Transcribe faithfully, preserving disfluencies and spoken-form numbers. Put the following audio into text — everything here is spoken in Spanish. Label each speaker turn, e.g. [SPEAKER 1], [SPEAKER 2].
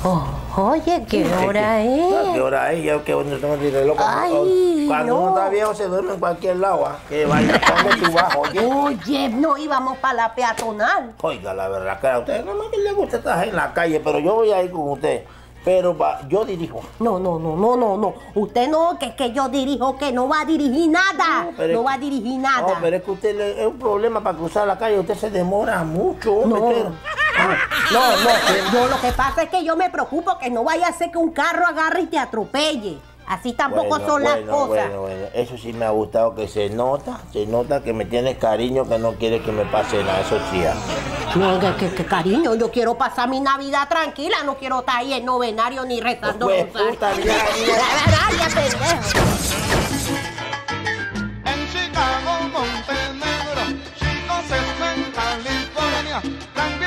[SPEAKER 1] Oh, oye, ¿qué hora es?
[SPEAKER 2] ¿Qué hora es? Yo que no tengo ni reloj.
[SPEAKER 1] Ay,
[SPEAKER 2] Cuando
[SPEAKER 1] no.
[SPEAKER 2] uno está viejo se duerme en cualquier lado. ¿Ah? Que vaya, ¿dónde tú vas, oye?
[SPEAKER 1] Oye, no íbamos para la peatonal.
[SPEAKER 2] Oiga, la verdad, que a usted no más que le gusta estar en la calle, pero yo voy a ir con usted. Pero va, yo dirijo.
[SPEAKER 1] No, no, no, no, no, no. Usted no, que es que yo dirijo, que no va a dirigir nada. No,
[SPEAKER 2] No,
[SPEAKER 1] no
[SPEAKER 2] es,
[SPEAKER 1] va a dirigir nada.
[SPEAKER 2] No, pero es que usted le, es un problema para cruzar la calle. Usted se demora mucho.
[SPEAKER 1] No.
[SPEAKER 2] Hombre,
[SPEAKER 1] No, no, yo lo que pasa es que yo me preocupo que no vaya a ser que un carro agarre y te atropelle. Así tampoco
[SPEAKER 2] bueno,
[SPEAKER 1] son las
[SPEAKER 2] bueno,
[SPEAKER 1] cosas.
[SPEAKER 2] Bueno, bueno, eso sí me ha gustado, que se nota, se nota que me tienes cariño, que no quieres que me pase nada, eso sí. ¿Ah?
[SPEAKER 1] No, que, que, que cariño, yo quiero pasar mi Navidad tranquila, no quiero estar ahí en novenario ni rezando.
[SPEAKER 2] Pues, puta, mira, mira.
[SPEAKER 1] Ya, pendejo.
[SPEAKER 3] En Chicago, Montenegro, chicos en California,